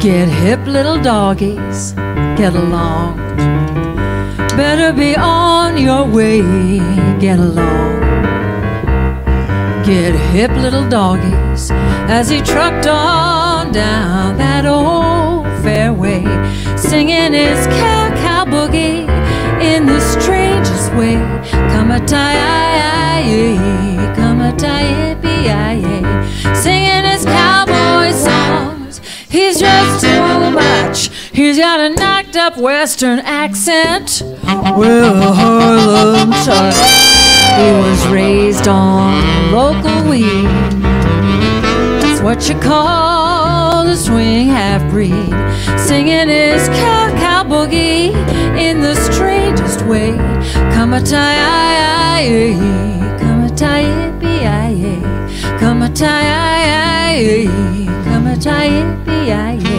Get hip, little doggies, get along. Better be on your way, get along. Get hip, little doggies, as he trucked on down that old fairway, singing his cow boogie in the strangest way. Come-a-tie-yi-yi, come-a-tie-yi-bi-yi, singing his cowboy songs. He's just too much. He's got a knocked up western accent with a Harlem touch. He was raised on local weed. That's what you call a swing half-breed, singing his cow boogie in the strangest way. Come-a-tie-yi-yi, come-a-tie-yi-bi-yi, come-a-tie-yi-yi, come-a-tie-yi-bi-yi.